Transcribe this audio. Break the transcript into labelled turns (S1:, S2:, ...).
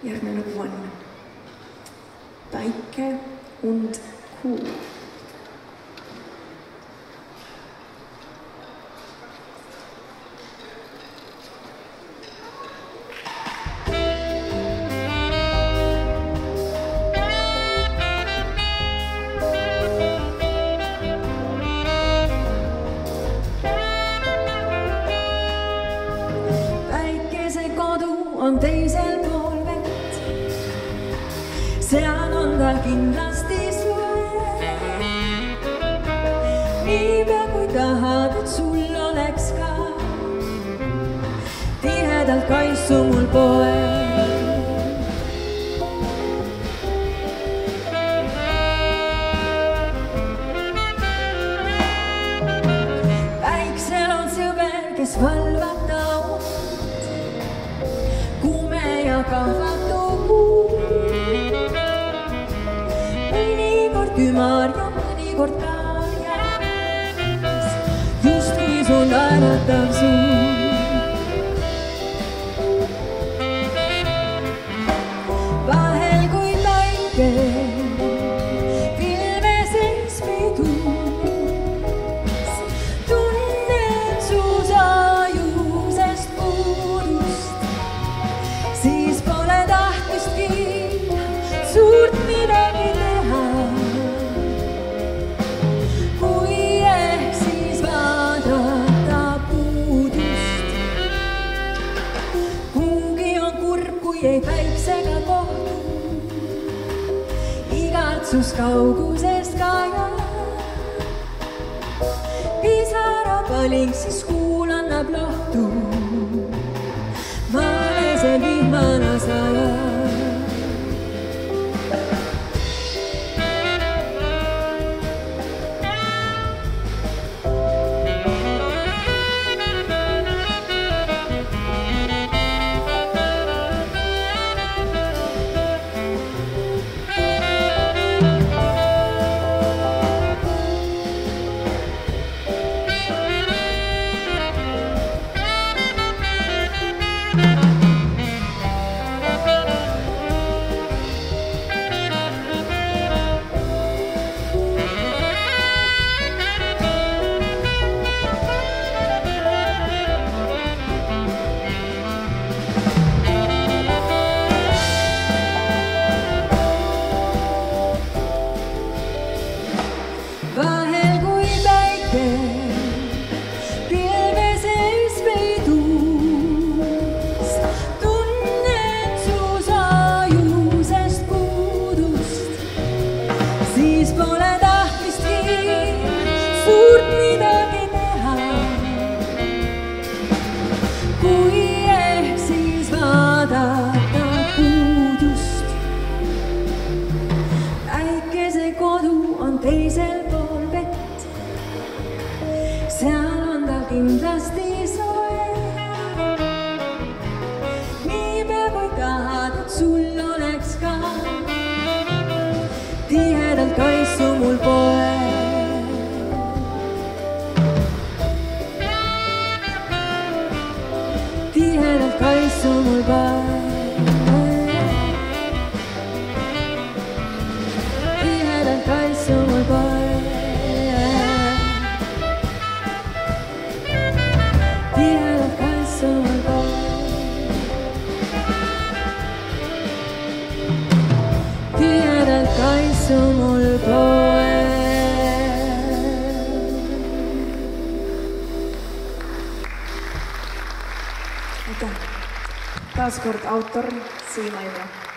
S1: Järgmine lugu on Päike und Kuu.
S2: On teisel pool vett, seal on ta kindlasti soe. Niipea kui tahad, et sul oleks ka tihedalt kaisu mul poe. Päiksel on sõber, kes valvab ta kahvatu kuu. Mõnikord ümar ja mõnikord karjas, justkui sul naeratav suu. Vahel kui päike pilveses peidus, tunnen su saajusest puudust. Siis pole tahtmistki suurt midagi teha, kui ehk siis vaadata puudust. Kuugi on kurb, kui ei päiksega kohtu, igatsus kaugusest kajab. Pisarapaling siis kuul annab lohtu, see vihmana sajab. Vahel kui päike pilveses peidus, tunnen su saajusest puudust. Siis pole tahtmistki suurt midagi teha, kui ehk siis vaadata puudust. Päikese kodu on teisel pool vett, seal on ta kindlasti soe. Niipea kui tahad, et sul oleks ka tihedalt kaisu mul poe. Tihedalt kaisu mul poe. Tihedalt kaisu mul poe. Tihedalt kaisu mul poe. Tihedalt kaisu mul poe.
S1: Aitäh! Taas kord autor Siim Aibra.